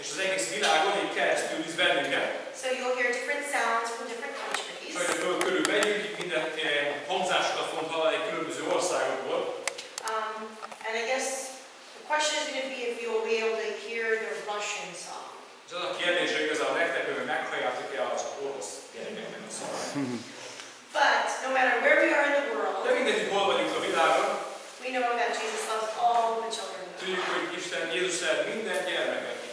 és az egész világon így keresztül visz bennünket. So you'll hear different sounds from different countries. Hogy föl körülmegyünk, itt minden hangzásokat fogunk hallani különböző országokból. And I guess the question is going to be if you'll be able to hear the Russian song. És az a kérdés, hogy igazából nektek, hogy meghalljátok-e az orosz gyerekeknek a szavát. But no matter where we are in the world, De mindegy, hogy hol vagyunk a világon, we know that Jesus loves all the children. tudjuk, hogy Isten Jézus szeret minden gyermeket.